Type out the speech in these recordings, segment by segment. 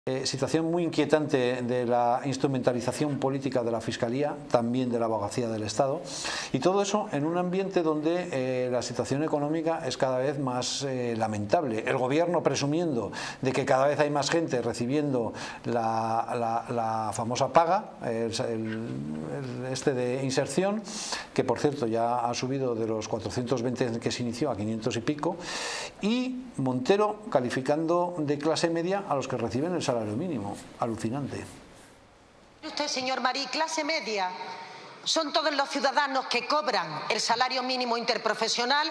Situación muy inquietante de la instrumentalización política de la Fiscalía, también de la Abogacía del Estado, y todo eso en un ambiente donde la situación económica es cada vez más lamentable. El gobierno presumiendo de que cada vez hay más gente recibiendo la famosa paga, este de inserción, que por cierto ya ha subido de los 420 que se inició a 500 y pico, y Montero calificando de clase media a los que reciben el salario mínimo. Alucinante. Usted, señor Marí, clase media son todos los ciudadanos que cobran el salario mínimo interprofesional.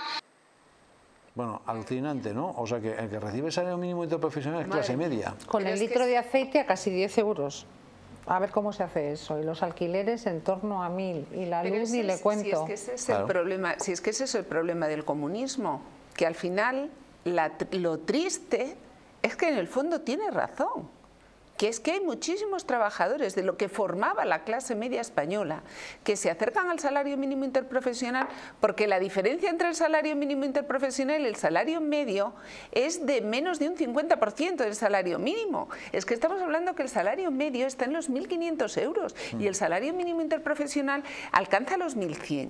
Bueno, alucinante, ¿no? O sea que el que recibe el salario mínimo interprofesional es clase media. Con el litro de aceite a casi 10 euros. A ver cómo se hace eso. Y los alquileres en torno a 1000. Y la luz ni le cuento. Si es que ese es el problema, si es que ese es el problema del comunismo, que al final lo triste es que en el fondo tiene razón, que es que hay muchísimos trabajadores de lo que formaba la clase media española que se acercan al salario mínimo interprofesional porque la diferencia entre el salario mínimo interprofesional y el salario medio es de menos de un 50% del salario mínimo. Es que estamos hablando que el salario medio está en los 1.500 euros y el salario mínimo interprofesional alcanza los 1.100.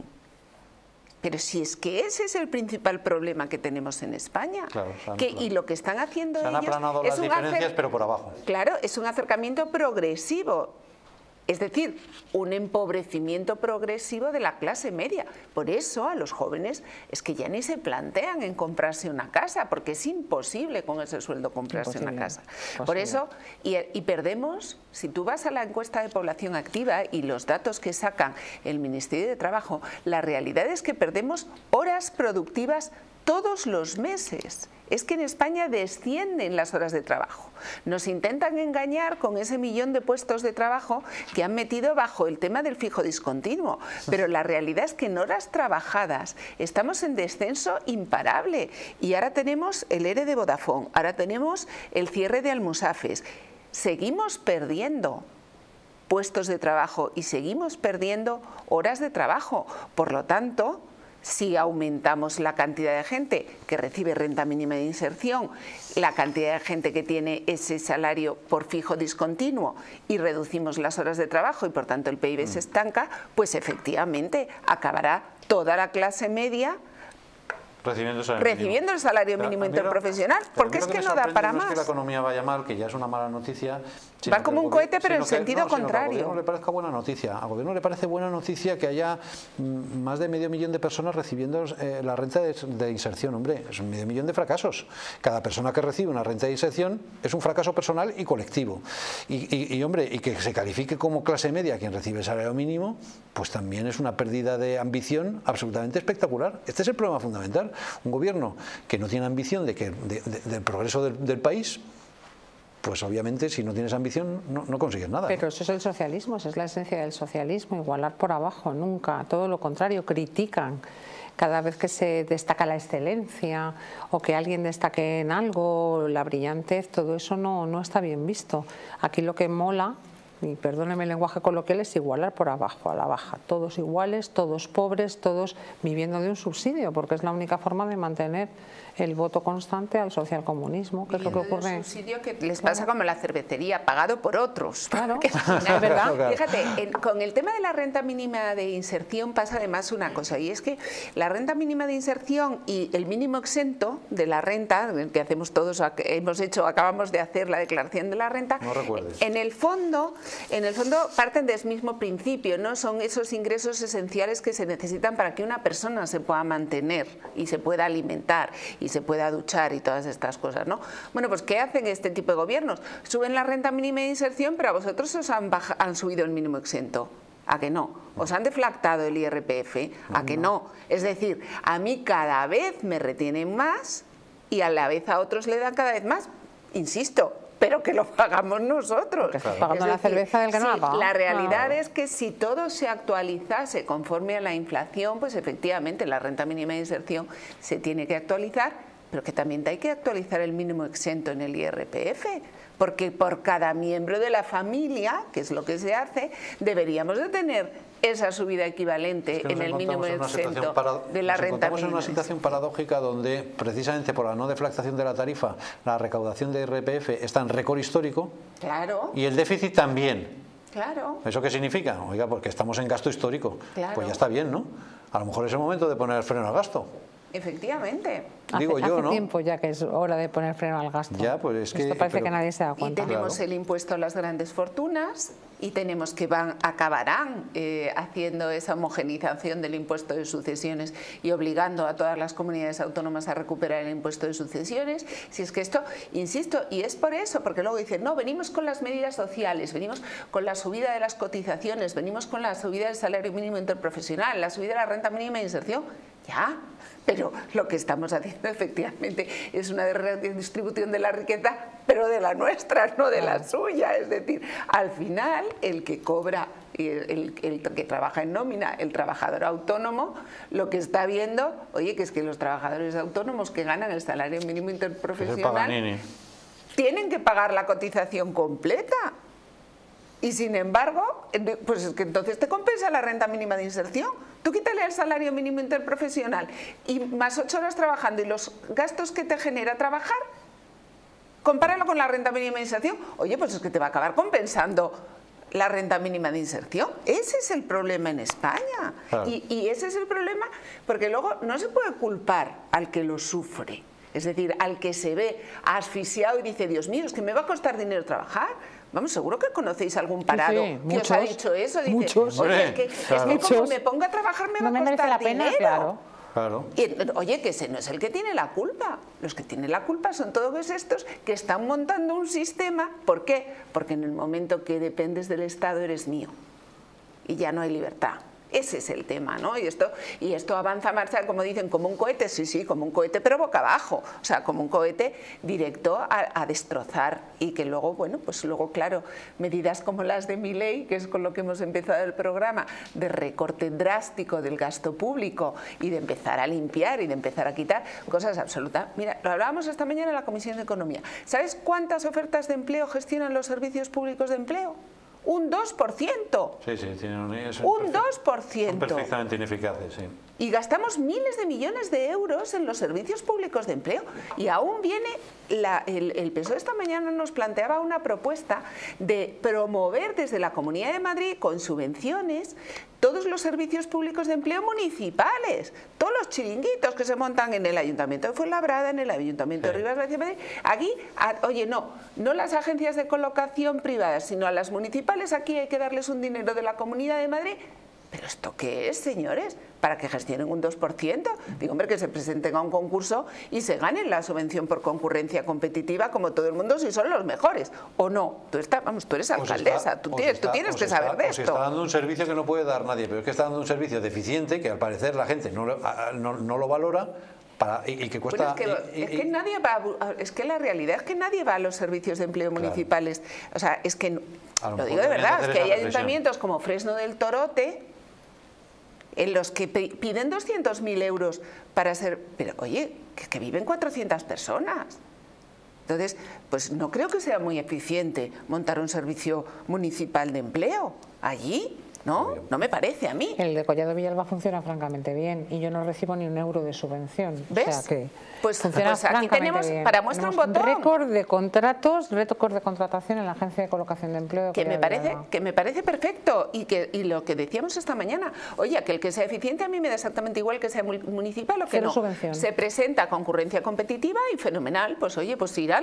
Pero si es que ese es el principal problema que tenemos en España, claro, y lo que están haciendo ellos... Se han aplanado las diferencias, pero por abajo. Claro, es un acercamiento progresivo, es decir, un empobrecimiento progresivo de la clase media. Por eso a los jóvenes es que ya ni se plantean en comprarse una casa, porque es imposible con ese sueldo comprarse una casa. Por eso, y perdemos, si tú vas a la encuesta de población activa y los datos que sacan el Ministerio de Trabajo, la realidad es que perdemos horas productivas todos los meses. Es que en España descienden las horas de trabajo. Nos intentan engañar con ese 1.000.000 de puestos de trabajo que han metido bajo el tema del fijo discontinuo. Pero la realidad es que en horas trabajadas estamos en descenso imparable. Y ahora tenemos el ERE de Vodafone, ahora tenemos el cierre de Almusafes. Seguimos perdiendo puestos de trabajo y seguimos perdiendo horas de trabajo. Por lo tanto, si aumentamos la cantidad de gente que recibe renta mínima de inserción, la cantidad de gente que tiene ese salario por fijo discontinuo y reducimos las horas de trabajo y por tanto el PIB se estanca, pues efectivamente acabará toda la clase media recibiendo el salario mínimo interprofesional, porque es que no da para más. No es que la economía vaya mal, que ya es una mala noticia. Va como un cohete, pero en sentido contrario. Al gobierno le parezca buena noticia. Al gobierno le parece buena noticia que haya más de 500.000 de personas recibiendo la renta de inserción. Hombre, es 500.000 de fracasos. Cada persona que recibe una renta de inserción es un fracaso personal y colectivo. Hombre, y que se califique como clase media quien recibe el salario mínimo, pues también es una pérdida de ambición absolutamente espectacular. Este es el problema fundamental. Un gobierno que no tiene ambición del progreso del país, pues obviamente si no tienes ambición no consigues nada. Pero eso es el socialismo, esa es la esencia del socialismo, igualar por abajo, nunca, todo lo contrario, critican. Cada vez que se destaca la excelencia o que alguien destaque en algo, la brillantez, todo eso no está bien visto. Aquí lo que mola, y perdóneme el lenguaje coloquial, es igualar por abajo, a la baja. Todos iguales, todos pobres, todos viviendo de un subsidio, porque es la única forma de mantener el voto constante al socialcomunismo, que es lo que ocurre. Un subsidio que les pasa como la cervecería, pagado por otros. Claro, es verdad. Fíjate, con el tema de la renta mínima de inserción pasa además una cosa, y es que la renta mínima de inserción y el mínimo exento de la renta, que hacemos todos, acabamos de hacer la declaración de la renta, no recuerdes. En el fondo parten del mismo principio, ¿no? Son esos ingresos esenciales que se necesitan para que una persona se pueda mantener y se pueda alimentar y se pueda duchar y todas estas cosas, ¿no? Bueno, pues ¿qué hacen este tipo de gobiernos? Suben la renta mínima de inserción, pero a vosotros os han subido el mínimo exento. ¿A que no? ¿Os han deflactado el IRPF? ¿A que no? Es decir, a mí cada vez me retienen más y a la vez a otros le dan cada vez más. Insisto, pero que lo pagamos nosotros. Pagando la cerveza del que no la paga. La realidad es que si todo se actualizase conforme a la inflación, pues efectivamente la renta mínima de inserción se tiene que actualizar, pero que también hay que actualizar el mínimo exento en el IRPF, porque por cada miembro de la familia, que es lo que se hace, deberíamos de tener esa subida equivalente en el mínimo exento de la renta mínima. Estamos en una situación paradójica donde, precisamente por la no deflactación de la tarifa, la recaudación de IRPF está en récord histórico. Claro. Y el déficit también. Claro. ¿Eso qué significa? Oiga, porque estamos en gasto histórico. Claro. Pues ya está bien, ¿no? A lo mejor es el momento de poner freno al gasto. Efectivamente. Digo yo, hace ¿no? tiempo ya que es hora de poner freno al gasto. Ya, pues es que... Esto parece que nadie se da Y cuenta. tenemos el impuesto a las grandes fortunas y tenemos que acabarán haciendo esa homogeneización del impuesto de sucesiones y obligando a todas las comunidades autónomas a recuperar el impuesto de sucesiones. Si es que esto, insisto, y es por eso, porque luego dicen, no, venimos con las medidas sociales, venimos con la subida de las cotizaciones, venimos con la subida del salario mínimo interprofesional, la subida de la renta mínima de inserción. Ya, pero lo que estamos haciendo efectivamente es una redistribución de la riqueza, pero de la nuestra, no de la suya. Es decir, al final el que cobra, el que trabaja en nómina, el trabajador autónomo, lo que está viendo, oye, que es que los trabajadores autónomos que ganan el salario mínimo interprofesional tienen que pagar la cotización completa. Y sin embargo, pues es que entonces te compensa la renta mínima de inserción. Tú quítale el salario mínimo interprofesional y más 8 horas trabajando y los gastos que te genera trabajar, compáralo con la renta mínima de inserción. Oye, pues es que te va a acabar compensando la renta mínima de inserción. Ese es el problema en España. Claro. Y ese es el problema porque luego no se puede culpar al que lo sufre. Es decir, al que se ve asfixiado y dice, Dios mío, es que me va a costar dinero trabajar. Vamos, seguro que conocéis algún parado que os ha dicho eso. Dice, muchos. Oye, es que como me ponga a trabajar me va a costar la pena, dinero. claro. Claro. Y, oye, que ese no es el que tiene la culpa. Los que tienen la culpa son todos estos que están montando un sistema. ¿Por qué? Porque en el momento que dependes del Estado eres mío y ya no hay libertad. Ese es el tema, ¿no? Y esto avanza a marcha, como dicen, como un cohete, sí, como un cohete, pero boca abajo, o sea, como un cohete directo a destrozar y que luego, bueno, pues luego, claro, medidas como las de Milei, que es con lo que hemos empezado el programa, de recorte drástico del gasto público y de empezar a limpiar y de empezar a quitar cosas absolutas. Mira, lo hablábamos esta mañana en la Comisión de Economía. ¿Sabes cuántas ofertas de empleo gestionan los servicios públicos de empleo? Un 2%. Sí, tienen un 2%. Son perfectamente ineficaces, sí. Y gastamos miles de millones de euros en los servicios públicos de empleo. Y aún viene, el PSOE esta mañana nos planteaba una propuesta de promover desde la Comunidad de Madrid con subvenciones todos los servicios públicos de empleo municipales, todos los chiringuitos que se montan en el Ayuntamiento de Fuenlabrada, en el Ayuntamiento de Rivas Vacia Madrid. Aquí, oye, no las agencias de colocación privadas, sino a las municipales, aquí hay que darles un dinero de la Comunidad de Madrid. ¿Pero esto qué es, señores? ¿Para que gestionen un 2%? Digo, hombre, que se presenten a un concurso y se ganen la subvención por concurrencia competitiva como todo el mundo si son los mejores. ¿O no? Tú eres alcaldesa, tú tienes que saber de esto. Se está dando un servicio que no puede dar nadie, pero es que está dando un servicio deficiente que al parecer la gente no lo valora. Y que cuesta... Bueno, es que la realidad es que nadie va a los servicios de empleo municipales. O sea, es que, lo digo de verdad, es que hay ayuntamientos como Fresno del Torote en los que piden 200.000 euros para ser... Pero oye, que viven 400 personas. Entonces, pues no creo que sea muy eficiente montar un servicio municipal de empleo allí. ¿No? No me parece a mí. El de Collado Villalba funciona francamente bien y yo no recibo ni un euro de subvención. ¿Ves? O sea que pues aquí tenemos bien. Para muestra un botón. Récord de contratos, récord de contratación en la Agencia de Colocación de Empleo. Que me parece perfecto y lo que decíamos esta mañana, oye, que el que sea eficiente a mí me da exactamente igual que sea municipal o que no. Subvención. Se presenta a concurrencia competitiva y fenomenal, pues oye, pues irán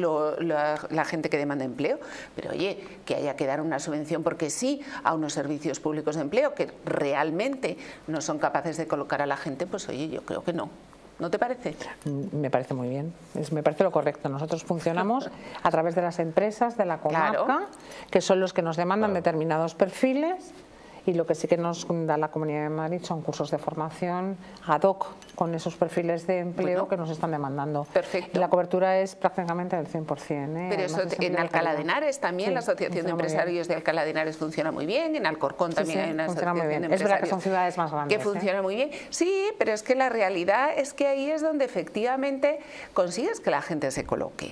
la gente que demanda empleo, pero oye, que haya que dar una subvención porque sí a unos servicios públicos de empleo que realmente no son capaces de colocar a la gente, pues oye, yo creo que no. ¿No te parece? Me parece muy bien, me parece lo correcto. Nosotros funcionamos a través de las empresas de la comarca, claro, que son los que nos demandan determinados perfiles, y lo que sí que nos da la Comunidad de Madrid son cursos de formación ad hoc con esos perfiles de empleo que nos están demandando. Perfecto. Y la cobertura es prácticamente del 100%. Pero eso en Alcalá de Henares también, la Asociación de Empresarios de Alcalá de Henares funciona muy bien, en Alcorcón también hay una asociación de empresarios. Es verdad que son ciudades más grandes. Que funciona muy bien. Sí, pero es que la realidad es que ahí es donde efectivamente consigues que la gente se coloque.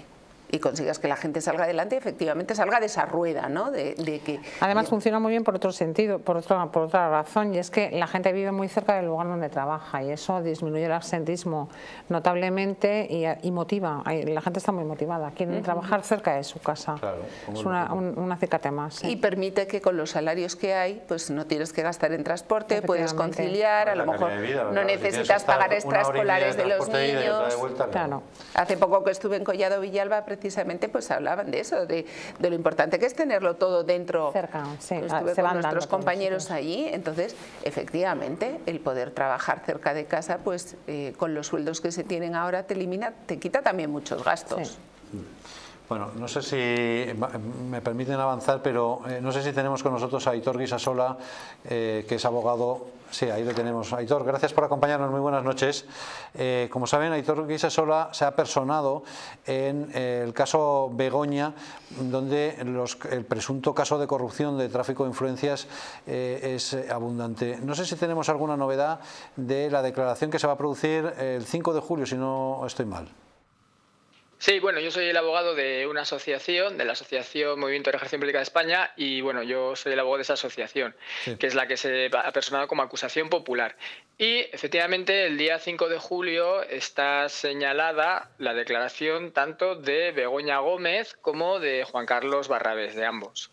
y consigas que la gente salga adelante y efectivamente salga de esa rueda, ¿no? Además funciona muy bien por otro sentido, por otra razón, y es que la gente vive muy cerca del lugar donde trabaja y eso disminuye el absentismo notablemente y motiva. La gente está muy motivada, quieren trabajar cerca de su casa. Claro, es un acicate más. Y permite que con los salarios que hay, pues no tienes que gastar en transporte, puedes conciliar, a lo mejor no necesitas pagar extraescolares de los niños. Claro. Hace poco que estuve en Collado Villalba, precisamente pues hablaban de eso, de lo importante que es tenerlo todo dentro. Cerca, sí. Estuve con nuestros compañeros allí, entonces efectivamente el poder trabajar cerca de casa, pues con los sueldos que se tienen ahora te quita también muchos gastos. Sí. Bueno, no sé si me permiten avanzar, pero no sé si tenemos con nosotros a Aitor Guisasola, que es abogado. Sí, ahí lo tenemos. Aitor, gracias por acompañarnos, muy buenas noches. Como saben, Aitor Guisasola se ha personado en el caso Begoña, donde el presunto caso de corrupción, de tráfico de influencias es abundante. No sé si tenemos alguna novedad de la declaración que se va a producir el 5 de julio, si no estoy mal. Sí, bueno, yo soy el abogado de una asociación, de la Asociación Movimiento de Regeneración Política de España, y bueno, yo soy el abogado de esa asociación, sí, que es la que se ha personado como acusación popular. Y efectivamente el día 5 de julio está señalada la declaración tanto de Begoña Gómez como de Juan Carlos Barrabés, de ambos.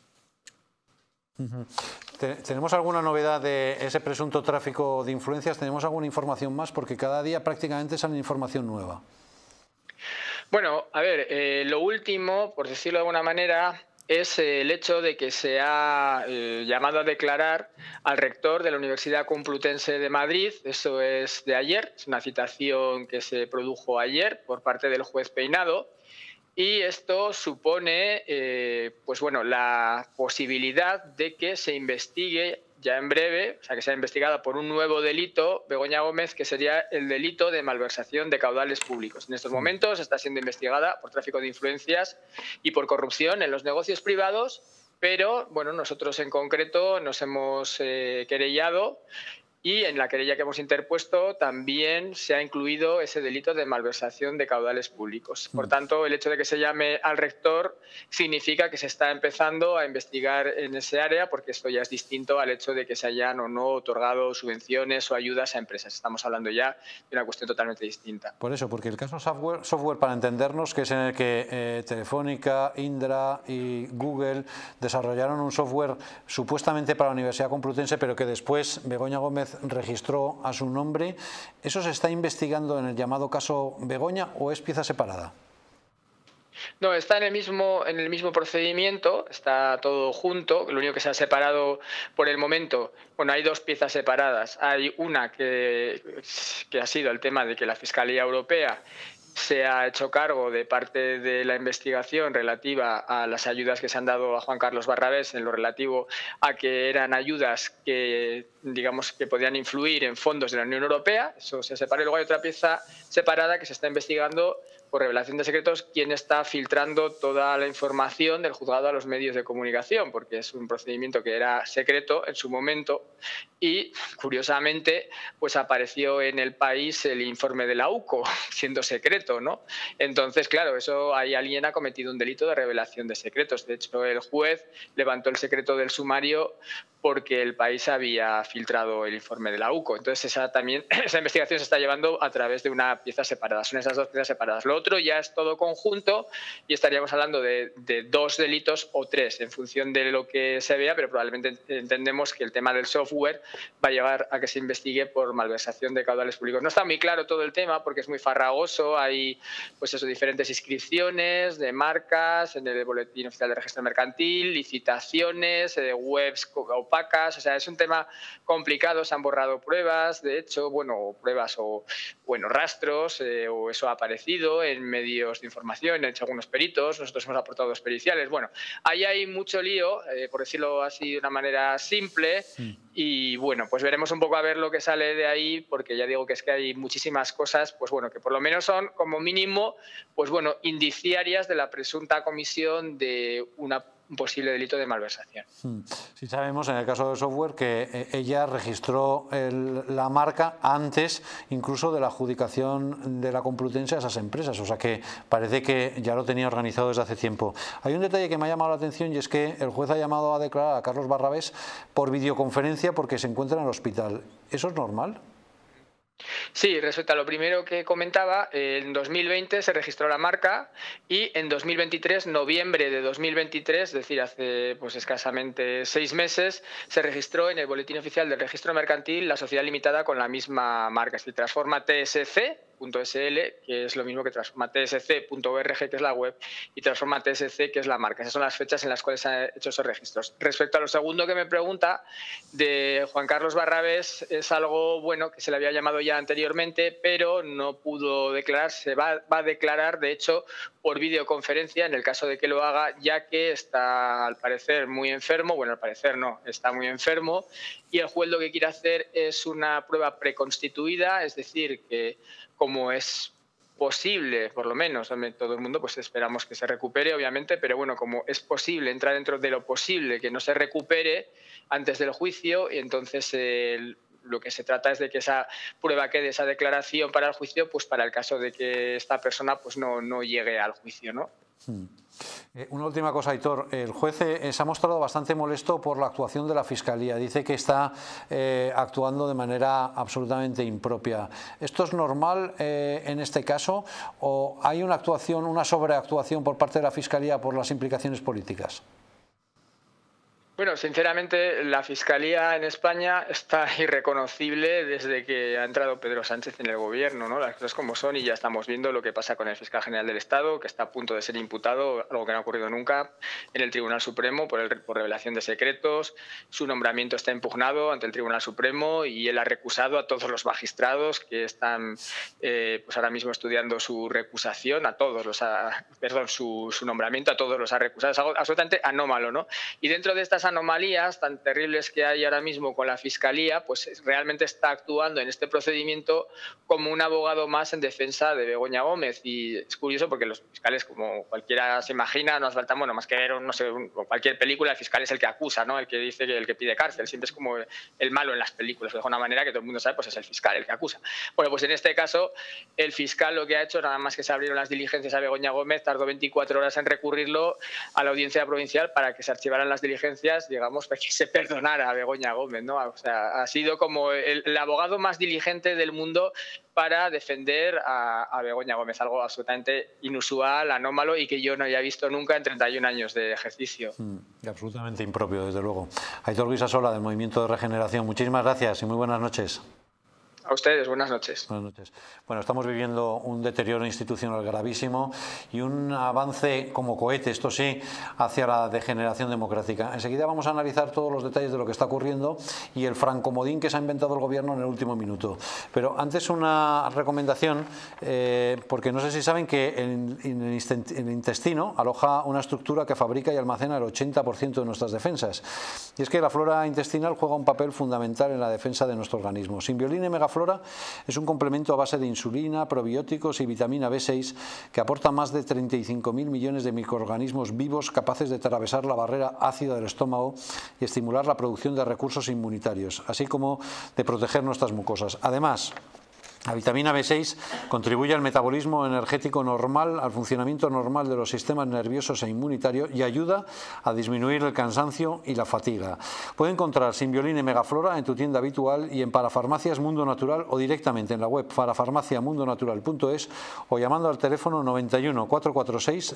¿Tenemos alguna novedad de ese presunto tráfico de influencias? ¿Tenemos alguna información más? Porque cada día prácticamente sale información nueva. Bueno, a ver, lo último, por decirlo de alguna manera, es el hecho de que se ha llamado a declarar al rector de la Universidad Complutense de Madrid. Eso es de ayer, es una citación que se produjo ayer por parte del juez Peinado. Y esto supone pues bueno, la posibilidad de que se investigue ya en breve, o sea, que sea investigada por un nuevo delito, Begoña Gómez, que sería el delito de malversación de caudales públicos. En estos momentos está siendo investigada por tráfico de influencias y por corrupción en los negocios privados, pero bueno, nosotros en concreto nos hemos querellado. Y en la querella que hemos interpuesto también se ha incluido ese delito de malversación de caudales públicos. Por tanto, el hecho de que se llame al rector significa que se está empezando a investigar en ese área, porque esto ya es distinto al hecho de que se hayan o no otorgado subvenciones o ayudas a empresas. Estamos hablando ya de una cuestión totalmente distinta. Por eso, porque el caso software para entendernos, que es en el que Telefónica, Indra y Google desarrollaron un software supuestamente para la Universidad Complutense, pero que después Begoña Gómez registró a su nombre. ¿Eso se está investigando en el llamado caso Begoña o es pieza separada? No, está en el mismo procedimiento, está todo junto. Lo único que se ha separado por el momento, bueno, hay dos piezas separadas. Hay una que ha sido el tema de que la Fiscalía Europea se ha hecho cargo de parte de la investigación relativa a las ayudas que se han dado a Juan Carlos Barrabés en lo relativo a que eran ayudas que, digamos, que podían influir en fondos de la Unión Europea. Eso se separa. Y luego hay otra pieza separada que se está investigando por revelación de secretos quién está filtrando toda la información del juzgado a los medios de comunicación, porque es un procedimiento que era secreto en su momento y, curiosamente, pues apareció en El País el informe de la UCO, siendo secreto, ¿no? Entonces, claro, eso ahí alguien ha cometido un delito de revelación de secretos. De hecho, el juez levantó el secreto del sumario porque El País había filtrado el informe de la UCO. Entonces, esa investigación se está llevando a través de una pieza separada. Son esas dos piezas separadas. Lo otro ya es todo conjunto y estaríamos hablando de dos delitos o tres, en función de lo que se vea, pero probablemente entendemos que el tema del software va a llevar a que se investigue por malversación de caudales públicos. No está muy claro todo el tema porque es muy farragoso. Hay pues eso, diferentes inscripciones de marcas en el Boletín Oficial de Registro Mercantil, licitaciones, webs opacas. O sea, es un tema complicado. Se han borrado pruebas, de hecho, bueno, pruebas o bueno, rastros, o eso ha aparecido en medios de información, han hecho algunos peritos, nosotros hemos aportado dos periciales. Bueno, ahí hay mucho lío, por decirlo así de una manera simple, Y bueno, pues veremos un poco a ver lo que sale de ahí, porque ya digo que es que hay muchísimas cosas, pues bueno, que por lo menos son como mínimo, pues bueno, indiciarias de la presunta comisión de un posible delito de malversación. Sí sabemos en el caso de software que ella registró la marca antes incluso de la adjudicación de la Complutense a esas empresas, o sea que parece que ya lo tenía organizado desde hace tiempo. Hay un detalle que me ha llamado la atención y es que el juez ha llamado a declarar a Carlos Barrabés por videoconferencia porque se encuentra en el hospital. ¿Eso es normal? Sí, respecto a lo primero que comentaba, en 2020 se registró la marca y en 2023, noviembre de 2023, es decir, hace pues escasamente 6 meses, se registró en el Boletín Oficial del Registro Mercantil la sociedad limitada con la misma marca, es decir, Transforma TSC.sl, que es lo mismo que Transforma TSC.org, que es la web, y Transforma TSC, que es la marca. Esas son las fechas en las cuales se han hecho esos registros. Respecto a lo segundo que me pregunta, de Juan Carlos Barrabés, es algo bueno que se le había llamado ya anteriormente, pero no pudo declarar. Se va a declarar, de hecho, por videoconferencia en el caso de que lo haga, ya que está al parecer muy enfermo. Bueno, al parecer no, está muy enfermo, y el juez lo que quiere hacer es una prueba preconstituida, es decir, que como es posible, por lo menos, todo el mundo pues esperamos que se recupere, obviamente, pero bueno, como es posible, entra dentro de lo posible que no se recupere antes del juicio, y entonces lo que se trata es de que esa prueba quede, esa declaración para el juicio, pues para el caso de que esta persona pues no llegue al juicio, ¿no? Una última cosa, Aitor. El juez se ha mostrado bastante molesto por la actuación de la Fiscalía. Dice que está actuando de manera absolutamente impropia. ¿Esto es normal en este caso o hay una actuación, una sobreactuación por parte de la Fiscalía por las implicaciones políticas? Bueno, sinceramente, la Fiscalía en España está irreconocible desde que ha entrado Pedro Sánchez en el gobierno, ¿no? Las cosas como son, y ya estamos viendo lo que pasa con el fiscal general del Estado, que está a punto de ser imputado, algo que no ha ocurrido nunca, en el Tribunal Supremo por revelación de secretos. Su nombramiento está impugnado ante el Tribunal Supremo y él ha recusado a todos los magistrados que están pues ahora mismo estudiando su recusación, su nombramiento, a todos los ha recusado. Es algo absolutamente anómalo, ¿no? Y dentro de estas anomalías tan terribles que hay ahora mismo con la Fiscalía, pues realmente está actuando en este procedimiento como un abogado más en defensa de Begoña Gómez. Y es curioso porque los fiscales, como cualquiera se imagina, no hace falta, bueno, más que ver, no sé, cualquier película, el fiscal es el que acusa, ¿no? El que dice que el que pide cárcel, siempre es como el malo en las películas, de alguna manera que todo el mundo sabe, pues es el fiscal el que acusa. Bueno, pues en este caso el fiscal lo que ha hecho, nada más que se abrieron las diligencias a Begoña Gómez, tardó 24 horas en recurrirlo a la audiencia provincial para que se archivaran las diligencias, digamos, para que se perdonara a Begoña Gómez, ¿no? O sea, ha sido como el abogado más diligente del mundo para defender a Begoña Gómez, algo absolutamente inusual, anómalo y que yo no había visto nunca en 31 años de ejercicio. Absolutamente impropio, desde luego. Aitor Guisasola, del Movimiento de Regeneración, muchísimas gracias y muy buenas noches. A ustedes, buenas noches. Buenas noches. Bueno, estamos viviendo un deterioro institucional gravísimo y un avance como cohete, esto sí, hacia la degeneración democrática. Enseguida vamos a analizar todos los detalles de lo que está ocurriendo y el francomodín que se ha inventado el gobierno en el último minuto. Pero antes una recomendación, porque no sé si saben que en el intestino aloja una estructura que fabrica y almacena el 80% de nuestras defensas. Y es que la flora intestinal juega un papel fundamental en la defensa de nuestro organismo. Simbioline Megaflora es un complemento a base de insulina, probióticos y vitamina B6 que aporta más de 35.000 millones de microorganismos vivos capaces de atravesar la barrera ácida del estómago y estimular la producción de recursos inmunitarios, así como de proteger nuestras mucosas. Además, la vitamina B6 contribuye al metabolismo energético normal, al funcionamiento normal de los sistemas nerviosos e inmunitario y ayuda a disminuir el cansancio y la fatiga. Puede encontrar Simbioline Megaflora en tu tienda habitual y en Parafarmacias Mundo Natural o directamente en la web parafarmaciamundonatural.es o llamando al teléfono 91 446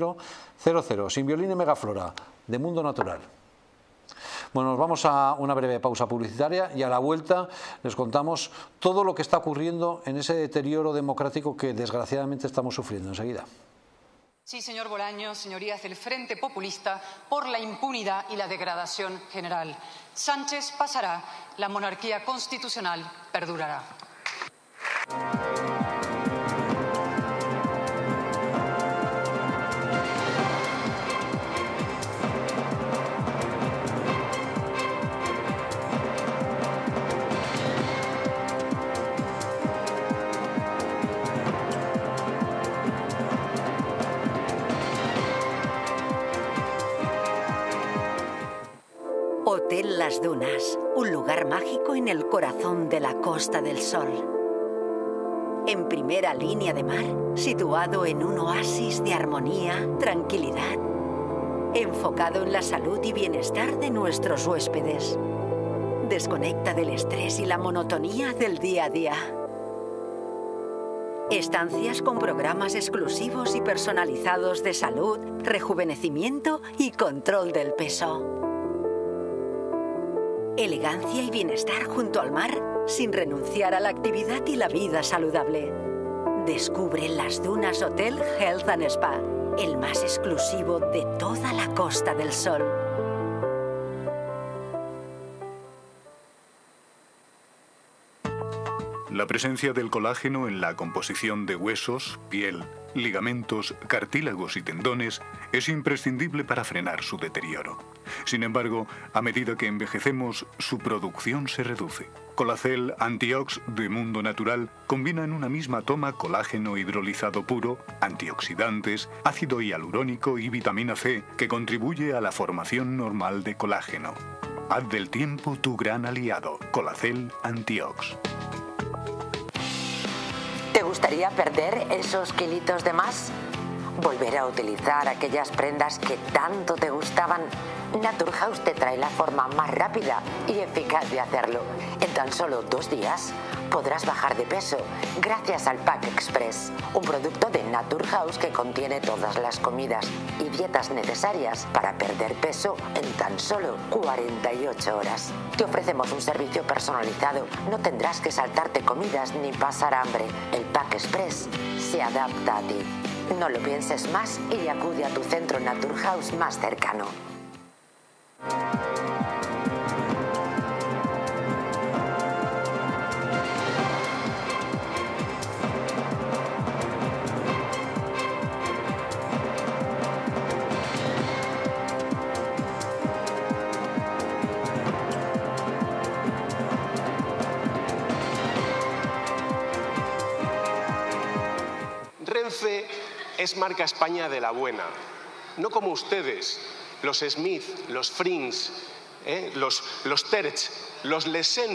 0000. Simbioline Megaflora, de Mundo Natural. Bueno, nos vamos a una breve pausa publicitaria y a la vuelta les contamos todo lo que está ocurriendo en ese deterioro democrático que desgraciadamente estamos sufriendo. Enseguida. Sí, señor Bolaños, señorías del Frente Populista, por la impunidad y la degradación general. Sánchez pasará, la monarquía constitucional perdurará. Hotel Las Dunas, un lugar mágico en el corazón de la Costa del Sol. En primera línea de mar, situado en un oasis de armonía, tranquilidad, enfocado en la salud y bienestar de nuestros huéspedes. Desconecta del estrés y la monotonía del día a día. Estancias con programas exclusivos y personalizados de salud, rejuvenecimiento y control del peso. Elegancia y bienestar junto al mar, sin renunciar a la actividad y la vida saludable. Descubre Las Dunas Hotel Health and Spa, el más exclusivo de toda la Costa del Sol. La presencia del colágeno en la composición de huesos, piel, ligamentos, cartílagos y tendones es imprescindible para frenar su deterioro. Sin embargo, a medida que envejecemos, su producción se reduce. Colacel Antiox de Mundo Natural combina en una misma toma colágeno hidrolizado puro, antioxidantes, ácido hialurónico y vitamina C, que contribuye a la formación normal de colágeno. Haz del tiempo tu gran aliado. Colacel Antiox. ¿Te gustaría perder esos kilitos de más? ¿Volver a utilizar aquellas prendas que tanto te gustaban? Naturhaus te trae la forma más rápida y eficaz de hacerlo. En tan solo 2 días podrás bajar de peso gracias al Pack Express, un producto de Naturhaus que contiene todas las comidas y dietas necesarias para perder peso en tan solo 48 horas. Te ofrecemos un servicio personalizado, no tendrás que saltarte comidas ni pasar hambre. El Pack Express se adapta a ti. No lo pienses más y acude a tu centro Naturhaus más cercano. Renfe es marca España de la buena, no como ustedes, los Smith, los Frings, los Terch, los Lesen.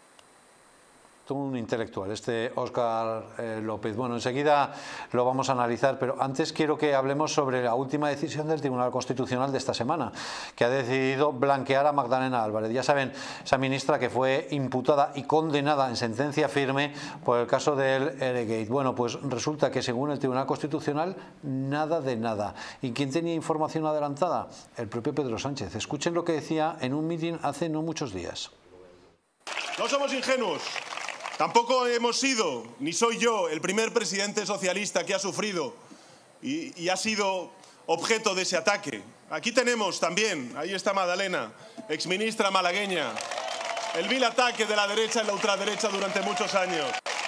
Un intelectual, este Óscar López. Bueno, enseguida lo vamos a analizar, pero antes quiero que hablemos sobre la última decisión del Tribunal Constitucional de esta semana, que ha decidido blanquear a Magdalena Álvarez. Ya saben, esa ministra que fue imputada y condenada en sentencia firme por el caso del Airgate. Bueno, pues resulta que según el Tribunal Constitucional, nada de nada. ¿Y quién tenía información adelantada? El propio Pedro Sánchez. Escuchen lo que decía en un mitin hace no muchos días. No somos ingenuos. Tampoco hemos sido, ni soy yo, el primer presidente socialista que ha sufrido y ha sido objeto de ese ataque. Aquí tenemos también, ahí está Magdalena, exministra malagueña, el vil ataque de la derecha y la ultraderecha durante muchos años.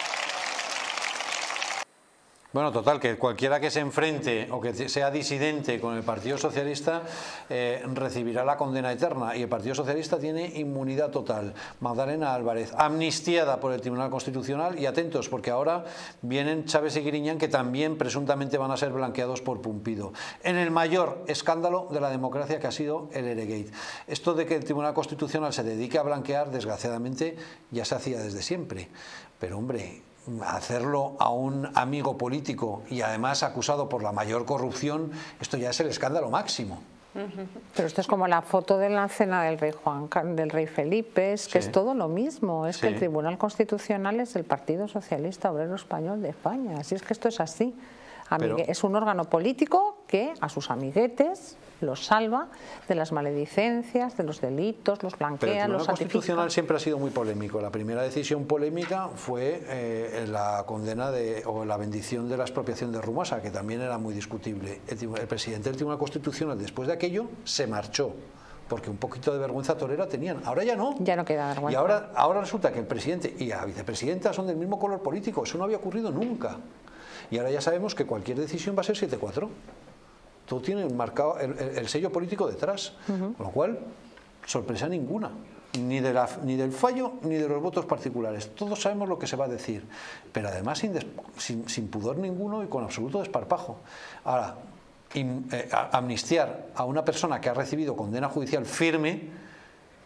Bueno, total, que cualquiera que se enfrente o que sea disidente con el Partido Socialista recibirá la condena eterna, y el Partido Socialista tiene inmunidad total. Magdalena Álvarez, amnistiada por el Tribunal Constitucional, y atentos porque ahora vienen Chávez y Griñán, que también presuntamente van a ser blanqueados por Pumpido, en el mayor escándalo de la democracia que ha sido el Airgate. Esto de que el Tribunal Constitucional se dedique a blanquear, desgraciadamente, ya se hacía desde siempre. Pero hombre, hacerlo a un amigo político y además acusado por la mayor corrupción, esto ya es el escándalo máximo. Pero esto es como la foto de la cena del rey Felipe, es que es todo lo mismo, es que el Tribunal Constitucional es el Partido Socialista Obrero Español de España, así es que esto es así. Es un órgano político que a sus amiguetes los salva de las maledicencias, de los delitos, los blanquea, los santifica. Pero el Tribunal Constitucional siempre ha sido muy polémico. La primera decisión polémica fue la condena o la bendición de la expropiación de Rumasa, que también era muy discutible. El presidente del Tribunal Constitucional, después de aquello, se marchó, porque un poquito de vergüenza torera tenían. Ahora ya no. Ya no queda vergüenza. Y ahora resulta que el presidente y la vicepresidenta son del mismo color político. Eso no había ocurrido nunca. Y ahora ya sabemos que cualquier decisión va a ser 7-4. Todo tiene marcado el sello político detrás. Con lo cual, sorpresa ninguna. Ni del fallo ni de los votos particulares. Todos sabemos lo que se va a decir. Pero además sin pudor ninguno y con absoluto desparpajo. Ahora, amnistiar a una persona que ha recibido condena judicial firme,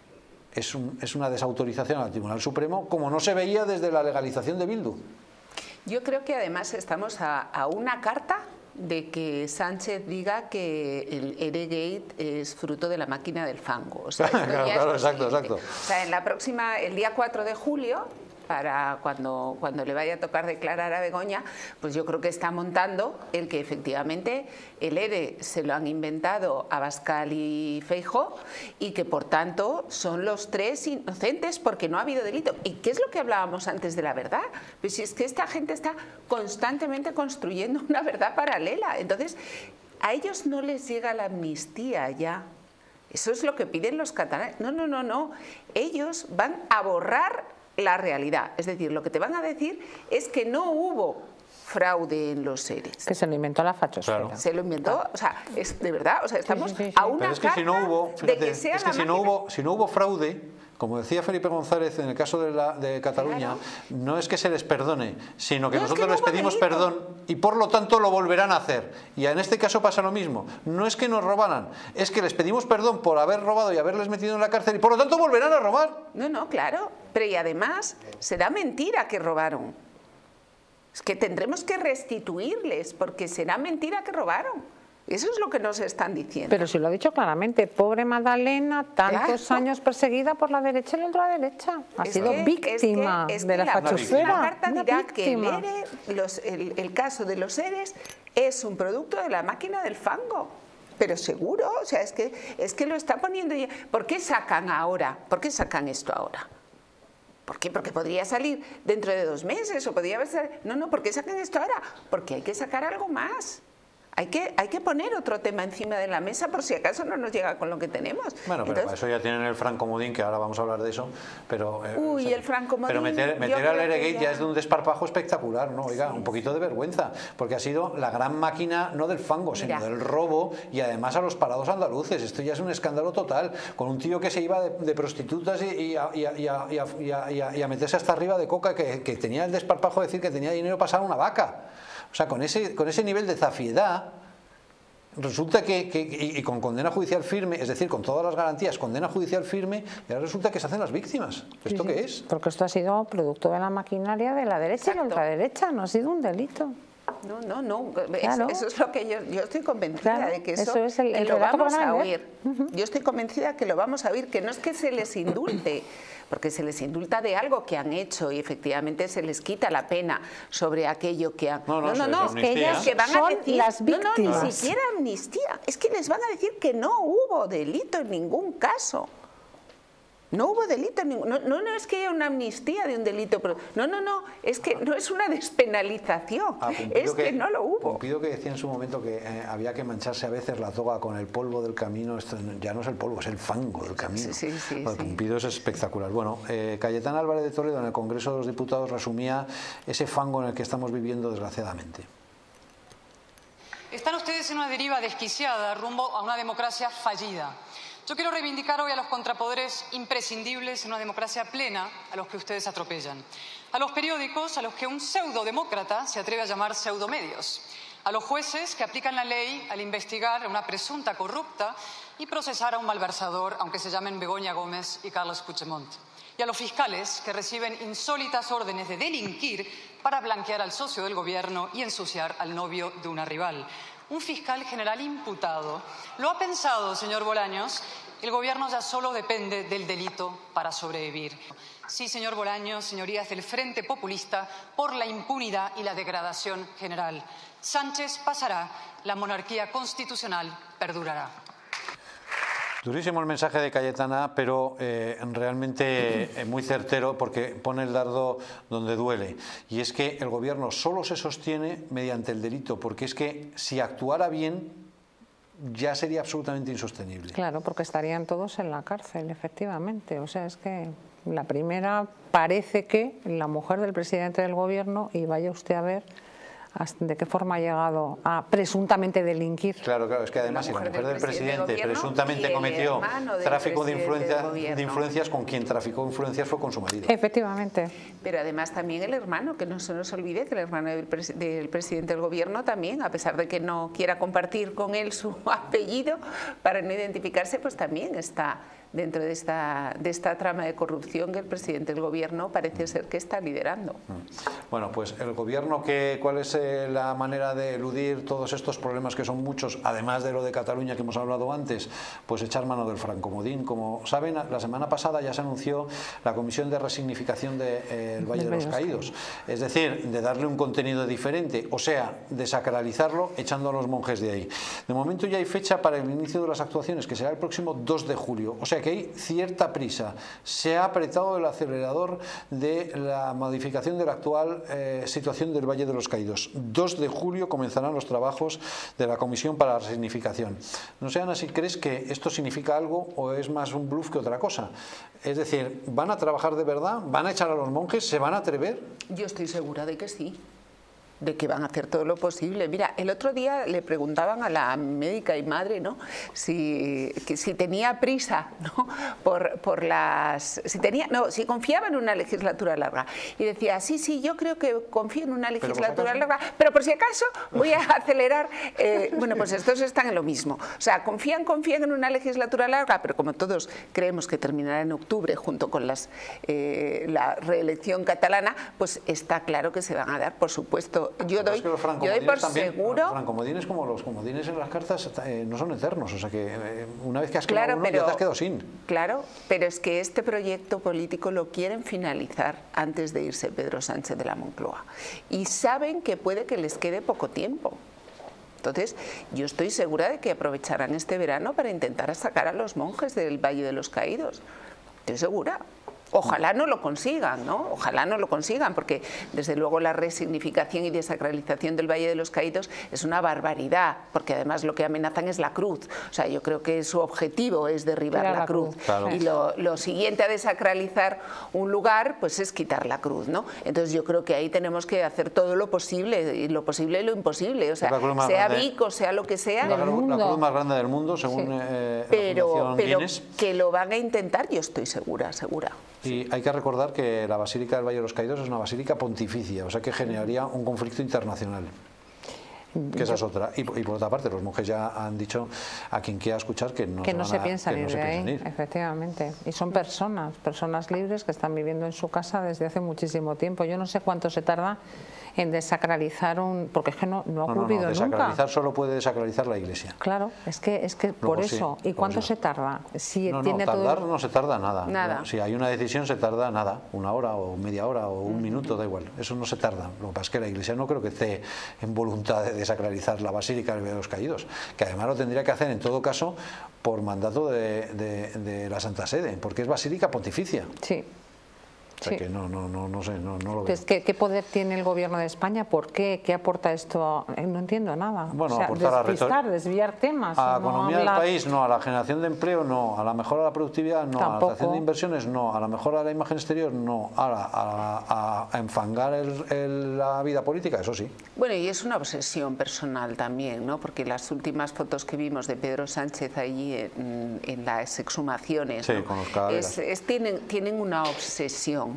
es una desautorización al Tribunal Supremo como no se veía desde la legalización de Bildu. Yo creo que además estamos a una carta de que Sánchez diga que el Heregate es fruto de la máquina del fango. O sea, claro, exacto. O sea, en la próxima, el día 4 de julio, para cuando le vaya a tocar declarar a Begoña, pues yo creo que está montando el que efectivamente el ERE se lo han inventado Abascal y Feijóo y que por tanto son los tres inocentes porque no ha habido delito. ¿Y qué es lo que hablábamos antes de la verdad? Pues si es que esta gente está constantemente construyendo una verdad paralela, entonces a ellos no les llega la amnistía ya. Eso es lo que piden los catalanes. No. Ellos van a borrar la realidad, es decir, lo que te van a decir es que no hubo fraude en los EREs. Que se lo inventó la fachosfera. Claro. Se lo inventó, o sea, es de verdad, o sea, estamos a una Pero es que carta si no hubo, fíjate, de que sea es que si no hubo fraude, como decía Felipe González en el caso de Cataluña, no es que se les perdone, sino que nosotros les pedimos perdón y por lo tanto lo volverán a hacer. Y en este caso pasa lo mismo. No es que nos robaran, es que les pedimos perdón por haber robado y haberles metido en la cárcel y por lo tanto volverán a robar. No, claro. Pero y además será mentira que robaron. Es que tendremos que restituirles porque será mentira que robaron. Eso es lo que nos están diciendo. Pero si lo ha dicho claramente, pobre Magdalena, tantos años perseguida por la derecha y la ultraderecha. Ha sido víctima de la fachosfera. La carta dirá que el ERE, el caso de los EREs es un producto de la máquina del fango. Pero seguro, o sea, es que lo está poniendo ya. ¿Por qué sacan ahora? ¿Por qué sacan esto ahora? ¿Por qué? Porque podría salir dentro de 2 meses o podría haber... No, ¿por qué sacan esto ahora? Porque hay que sacar algo más. Hay que poner otro tema encima de la mesa por si acaso no nos llega con lo que tenemos. Bueno, pero para eso ya tienen el francomodín, que ahora vamos a hablar de eso. Pero, el francomodín... Pero meter al Heregate ya es de un desparpajo espectacular, ¿no? Oiga, un poquito de vergüenza, porque ha sido la gran máquina, no del fango, sino del robo y además a los parados andaluces. Esto ya es un escándalo total, con un tío que se iba de prostitutas y a meterse hasta arriba de coca, que tenía el desparpajo de decir que tenía dinero para pasar una vaca. O sea, con ese nivel de zafiedad, resulta y con condena judicial firme, es decir, con todas las garantías, condena judicial firme, y ahora resulta que se hacen las víctimas. ¿Esto qué es? Porque esto ha sido producto de la maquinaria de la derecha y la ultraderecha, no ha sido un delito. No, claro. Eso es lo que yo estoy convencida de que eso es el lo vamos a oír. Yo estoy convencida que lo vamos a oír, que no es que se les indulte, porque se les indulta de algo que han hecho y efectivamente se les quita la pena sobre aquello que han... No, es que ellas que van a decir, las víctimas. Ni siquiera amnistía, es que les van a decir que no hubo delito en ningún caso. No hubo delito, no es que haya una amnistía de un delito, pero no, es que no es una despenalización, es que no lo hubo. Pumpido, que decía en su momento que había que mancharse a veces la toga con el polvo del camino. Esto ya no es el polvo, es el fango del camino. Pumpido es espectacular. Bueno, Cayetana Álvarez de Toledo en el Congreso de los Diputados resumía ese fango en el que estamos viviendo desgraciadamente. Están ustedes en una deriva desquiciada rumbo a una democracia fallida. Yo quiero reivindicar hoy a los contrapoderes imprescindibles en una democracia plena a los que ustedes atropellan. A los periódicos, a los que un pseudodemócrata se atreve a llamar pseudomedios. A los jueces que aplican la ley al investigar a una presunta corrupta y procesar a un malversador, aunque se llamen Begoña Gómez y Carles Puigdemont. Y a los fiscales que reciben insólitas órdenes de delinquir para blanquear al socio del gobierno y ensuciar al novio de una rival. Un fiscal general imputado. ¿Lo ha pensado, señor Bolaños? El gobierno ya solo depende del delito para sobrevivir. Sí, señor Bolaños, señorías del Frente Populista, por la impunidad y la degradación general. Sánchez pasará, la monarquía constitucional perdurará. Durísimo el mensaje de Cayetana, pero realmente muy certero, porque pone el dardo donde duele. Y es que el gobierno solo se sostiene mediante el delito, porque es que si actuara bien ya sería absolutamente insostenible. Claro, porque estarían todos en la cárcel, efectivamente. O sea, es que la primera parece que la mujer del presidente del gobierno, y vaya usted a ver ¿De qué forma ha llegado a presuntamente delinquir? Claro, es que además si la mujer del presidente presuntamente cometió tráfico de influencias, con quien traficó influencias fue con su marido. Efectivamente. Pero además también el hermano, que no se nos olvide que el hermano del presidente del gobierno también, a pesar de que no quiera compartir con él su apellido para no identificarse, pues también está dentro de esta trama de corrupción que el presidente del gobierno parece ser que está liderando. Bueno, pues el gobierno, ¿cuál es la manera de eludir todos estos problemas que son muchos, además de lo de Cataluña que hemos hablado antes? Pues echar mano del francomodín. Como saben, la semana pasada ya se anunció la comisión de resignificación del Valle de los Caídos, es decir, de darle un contenido diferente, o sea, desacralizarlo echando a los monjes de ahí. De momento ya hay fecha para el inicio de las actuaciones, que será el próximo 2 de julio, o sea que hay cierta prisa. Se ha apretado el acelerador de la modificación de la actual situación del Valle de los Caídos. 2 de julio comenzarán los trabajos de la Comisión para la Resignificación. No sé, Ana, si crees que esto significa algo o es más un bluff que otra cosa. Es decir, ¿van a trabajar de verdad? ¿Van a echar a los monjes? ¿Se van a atrever? Yo estoy segura de que sí, de que van a hacer todo lo posible. Mira, el otro día le preguntaban a la médica y madre, ¿no?, si tenía prisa, ¿no?, si confiaba en una legislatura larga. Y decía, sí, yo creo que confío en una legislatura larga, pero por si acaso voy a acelerar. Bueno, pues estos están en lo mismo. O sea, confían en una legislatura larga, pero como todos creemos que terminará en octubre junto con la reelección catalana, pues está claro que se van a dar, por supuesto. Yo doy por seguro. Los francomodines, como los comodines en las cartas, no son eternos, o sea que una vez que has quedado uno, ya te has quedado sin. Claro, pero es que este proyecto político lo quieren finalizar antes de irse Pedro Sánchez de la Moncloa y saben que puede que les quede poco tiempo. Entonces, yo estoy segura de que aprovecharán este verano para intentar sacar a los monjes del Valle de los Caídos. Estoy segura. Ojalá no lo consigan, ¿no? Ojalá no lo consigan, porque desde luego la resignificación y desacralización del Valle de los Caídos es una barbaridad, porque además lo que amenazan es la cruz. O sea, yo creo que su objetivo es derribar la cruz. Claro. Y lo siguiente a desacralizar un lugar, pues es quitar la cruz, ¿no? Entonces yo creo que ahí tenemos que hacer todo lo posible y lo imposible. O sea, sea Vic o sea lo que sea. La cruz más grande del mundo, según pero que lo van a intentar, yo estoy segura. Y hay que recordar que la Basílica del Valle de los Caídos es una basílica pontificia, o sea que generaría un conflicto internacional. Que esa es otra. Y por otra parte, los monjes ya han dicho a quien quiera escuchar que no se piensan ir de ahí. Efectivamente. Y son personas libres que están viviendo en su casa desde hace muchísimo tiempo. Yo no sé cuánto se tarda en desacralizar porque es que no ha ocurrido desacralizar nunca. Solo puede desacralizar la Iglesia. Claro, es que por eso. ¿Y cuánto se tarda? Si tardar no se tarda nada. No, si hay una decisión se tarda nada, 1 hora o media hora o 1 minuto, da igual. Eso no se tarda. Lo que pasa es que la Iglesia no creo que esté en voluntad de desacralizar la Basílica del Valle de los Caídos, que además lo tendría que hacer en todo caso por mandato de la Santa Sede, porque es basílica pontificia. Sí. O sea que no sé, no lo Entonces, veo. ¿Qué poder tiene el gobierno de España? ¿Por qué? ¿Qué aporta esto? No entiendo nada. Bueno, o sea, aportar desviar temas. A la economía del país, no. A la generación de empleo, no. A la mejora de la productividad, no. Tampoco. A la atracción de inversiones, no. A la mejora de la imagen exterior, no. A enfangar la vida política, eso sí. Bueno, y es una obsesión personal también, ¿no? Porque las últimas fotos que vimos de Pedro Sánchez allí en las exhumaciones, sí, ¿no?, con los cadáveres. Tienen una obsesión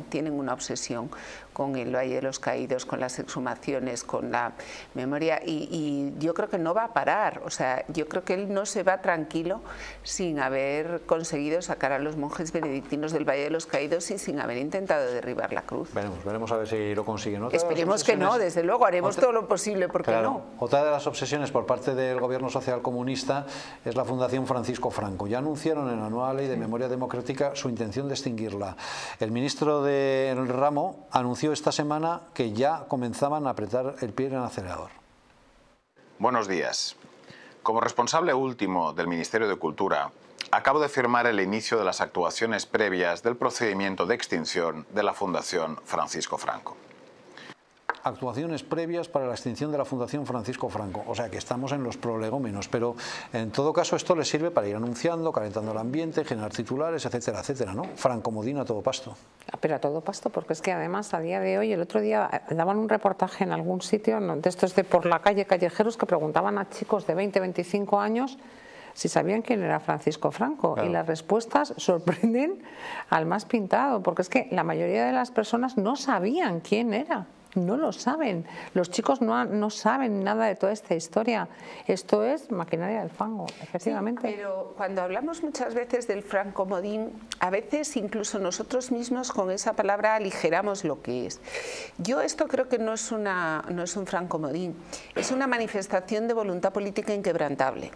con el Valle de los Caídos, con las exhumaciones, con la memoria, y yo creo que no va a parar. O sea, yo creo que él no se va tranquilo sin haber conseguido sacar a los monjes benedictinos del Valle de los Caídos y sin haber intentado derribar la cruz. Veremos a ver si lo consiguen. Esperemos que no, desde luego, haremos todo lo posible porque no. Otra de las obsesiones por parte del gobierno social comunista es la Fundación Francisco Franco. Ya anunciaron en la nueva ley de memoria democrática su intención de extinguirla. El ministro del ramo anunció esta semana que ya comenzaban a apretar el pie en el acelerador. Buenos días. Como responsable último del Ministerio de Cultura, acabo de firmar el inicio de las actuaciones previas del procedimiento de extinción de la Fundación Francisco Franco. actuaciones previas para la extinción de la Fundación Francisco Franco. O sea que estamos en los prolegómenos, pero en todo caso esto les sirve para ir anunciando, calentando el ambiente, generar titulares, etcétera, etcétera, ¿no? Franco Modín a todo pasto. Pero a todo pasto, porque es que además a día de hoy, el otro día daban un reportaje en algún sitio, de estos de por la calle, callejeros, que preguntaban a chicos de 20, 25 años si sabían quién era Francisco Franco. Claro. Y las respuestas sorprenden al más pintado, porque es que la mayoría de las personas no sabían quién era. No lo saben. Los chicos no saben nada de toda esta historia. Esto es maquinaria del fango, efectivamente. Sí, pero cuando hablamos muchas veces del Franco Modín, a veces incluso nosotros mismos con esa palabra aligeramos lo que es. Yo esto creo que no es un Franco Modín, es una manifestación de voluntad política inquebrantable.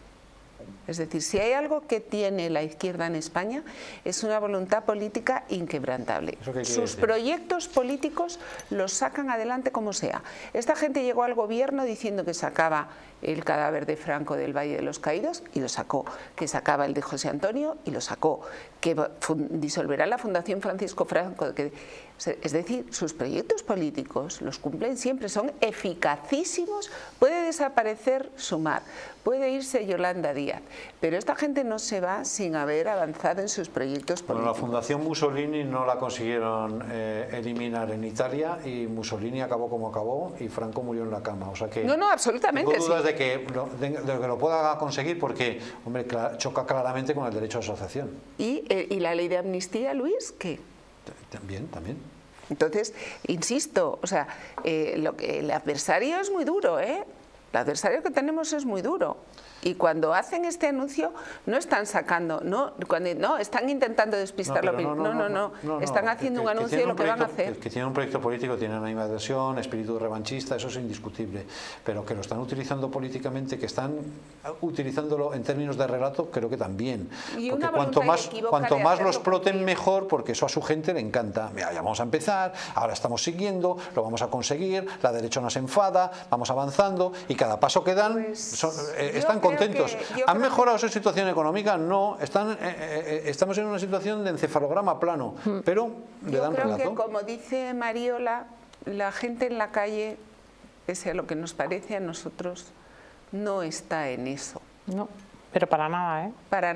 Es decir, si hay algo que tiene la izquierda en España es una voluntad política inquebrantable. Sus proyectos políticos los sacan adelante como sea. Esta gente llegó al gobierno diciendo que sacaba el cadáver de Franco del Valle de los Caídos y lo sacó, que sacaba el de José Antonio y lo sacó, que disolverá la Fundación Francisco Franco. Es decir, sus proyectos políticos los cumplen siempre, son eficacísimos. Puede desaparecer Sumar, puede irse Yolanda Díaz, pero esta gente no se va sin haber avanzado en sus proyectos políticos. Bueno, la Fundación Mussolini no la consiguieron eliminar en Italia y Mussolini acabó como acabó y Franco murió en la cama. O sea que no, absolutamente. Tengo dudas de que lo pueda conseguir porque, hombre, choca claramente con el derecho de asociación. ¿Y la ley de amnistía, Luis, qué? También. Entonces, insisto, o sea, el adversario es muy duro, ¿eh? El adversario que tenemos es muy duro. Y cuando hacen este anuncio no están sacando, están intentando despistar la opinión. No, están haciendo un anuncio de lo que van a hacer. Que tienen un proyecto político, tienen animadversión, espíritu revanchista, eso es indiscutible. Pero que lo están utilizando políticamente, que están utilizándolo en términos de relato, creo que también. Porque cuanto más lo exploten mejor, porque eso a su gente le encanta. Mira, ya vamos a empezar, ahora estamos siguiendo, lo vamos a conseguir, la derecha nos enfada, vamos avanzando y cada paso que dan están contentos. ¿Han mejorado su situación económica? No, estamos en una situación de encefalograma plano, pero le dan relato. Yo creo que, como dice Mariola, la gente en la calle, pese a lo que nos parece a nosotros, no está en eso. No, pero para nada, ¿eh? Para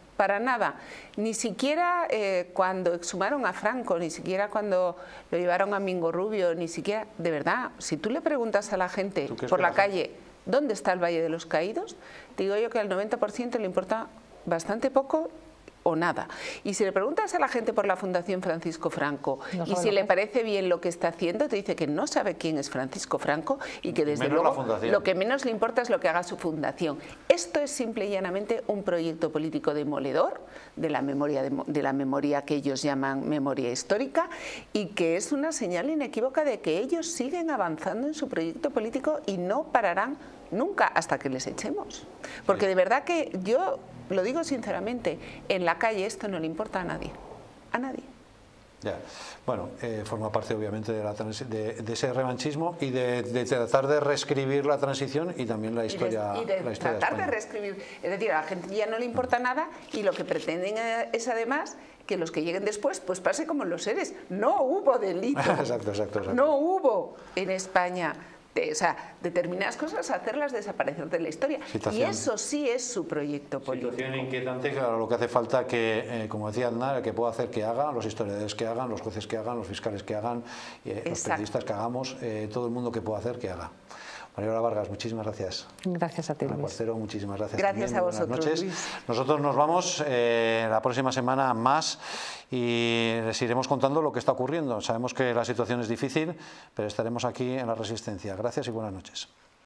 nada. Ni siquiera cuando exhumaron a Franco, ni siquiera cuando lo llevaron a Mingo Rubio, ni siquiera, de verdad, si tú le preguntas a la gente por la calle ¿dónde está el Valle de los Caídos? Te digo yo que al 90% le importa bastante poco o nada. Y si le preguntas a la gente por la Fundación Francisco Franco y si le parece bien lo que está haciendo, te dice que no sabe quién es Francisco Franco y que desde luego lo que menos le importa es lo que haga su fundación. Esto es simple y llanamente un proyecto político demoledor de la memoria que ellos llaman memoria histórica y que es una señal inequívoca de que ellos siguen avanzando en su proyecto político y no pararán nunca hasta que les echemos. Porque de verdad que yo lo digo sinceramente, en la calle esto no le importa a nadie. A nadie. Ya. Bueno, forma parte obviamente de ese revanchismo y de tratar de reescribir la transición y también la historia. Y de tratar de reescribir. Es decir, a la gente ya no le importa nada y lo que pretenden es además que los que lleguen después pues pase como los seres. No hubo delito. Exacto. No hubo en España. O sea, determinadas cosas hacerlas desaparecer de la historia. Y eso sí es su proyecto político. Situación inquietante, claro, lo que hace falta que, como decía Aznar, el que pueda hacer que haga, los historiadores que hagan, los jueces que hagan, los fiscales que hagan, los periodistas que hagamos, todo el mundo que pueda hacer que haga. Mariola Vargas, muchísimas gracias. Gracias a ti, Luis. Cuartero, muchísimas gracias. Gracias a vosotros, buenas noches. Luis. Nosotros nos vamos la próxima semana más y les iremos contando lo que está ocurriendo. Sabemos que la situación es difícil, pero estaremos aquí en La Resistencia. Gracias y buenas noches.